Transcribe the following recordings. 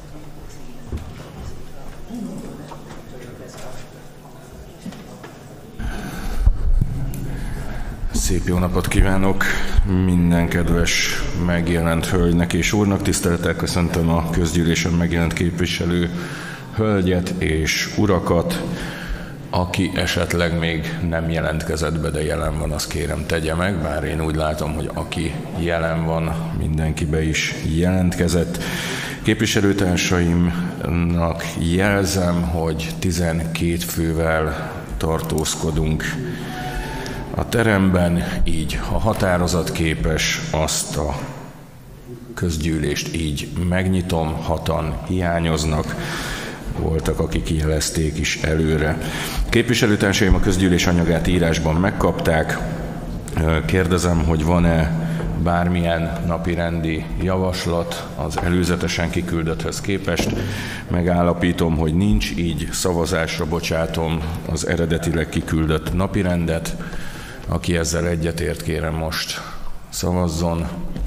Szép jó napot kívánok minden kedves megjelent hölgynek és úrnak. Tisztelettel köszöntöm a közgyűlésen megjelent képviselő hölgyet és urakat. Aki esetleg még nem jelentkezett be, de jelen van, azt kérem tegye meg, bár én úgy látom, hogy aki jelen van, mindenki be is jelentkezett. Képviselőtársaimnak jelzem, hogy 12 fővel tartózkodunk a teremben, így ha határozatképes, azt a közgyűlést így megnyitom, 6-an hiányoznak, voltak, akik jelezték is előre. Képviselőtársaim a közgyűlés anyagát írásban megkapták. Kérdezem, hogy van-e bármilyen napirendi javaslat az előzetesen kiküldötthöz képest. Megállapítom, hogy nincs, így szavazásra bocsátom az eredetileg kiküldött napirendet. Aki ezzel egyetért, kérem most szavazzon.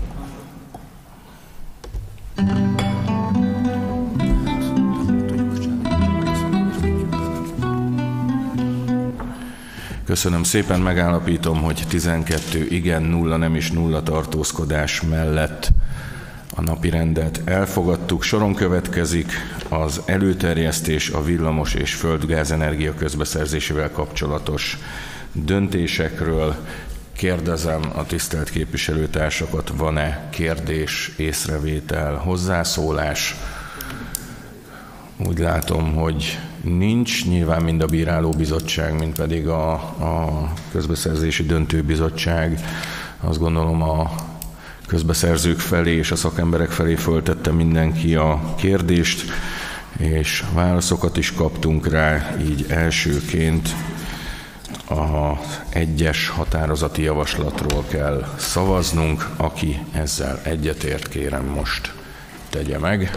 Köszönöm szépen, megállapítom, hogy 12 igen, 0 nem és 0 tartózkodás mellett a napirendet elfogadtuk. Soron következik az előterjesztés a villamos és földgázenergia közbeszerzésével kapcsolatos döntésekről. Kérdezem a tisztelt képviselőtársakat, van-e kérdés, észrevétel, hozzászólás? Úgy látom, hogy nincs. Nyilván mind a bírálóbizottság, mind pedig a közbeszerzési döntőbizottság, azt gondolom a közbeszerzők felé és a szakemberek felé föltette mindenki a kérdést, és válaszokat is kaptunk rá, így elsőként az egyes határozati javaslatról kell szavaznunk. Aki ezzel egyetért, kérem most tegye meg.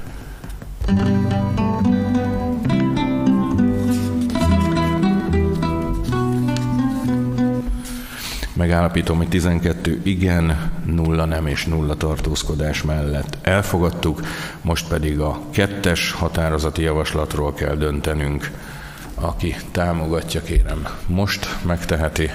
Megállapítom, hogy 12 igen, 0 nem és 0 tartózkodás mellett elfogadtuk, most pedig a 2-es határozati javaslatról kell döntenünk. Aki támogatja, kérem, most megteheti.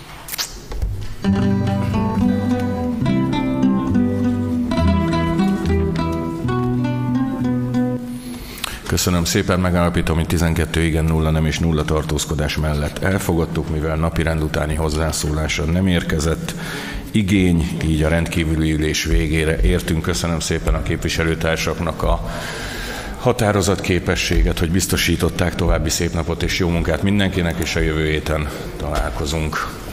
Köszönöm szépen, megállapítom, hogy 12 igen, 0 nem és 0 tartózkodás mellett elfogadtuk, mivel napirend utáni hozzászólásra nem érkezett igény, így a rendkívüli ülés végére értünk. Köszönöm szépen a képviselőtársaknak a határozatképességet, hogy biztosították. További szép napot és jó munkát mindenkinek, és a jövő héten találkozunk.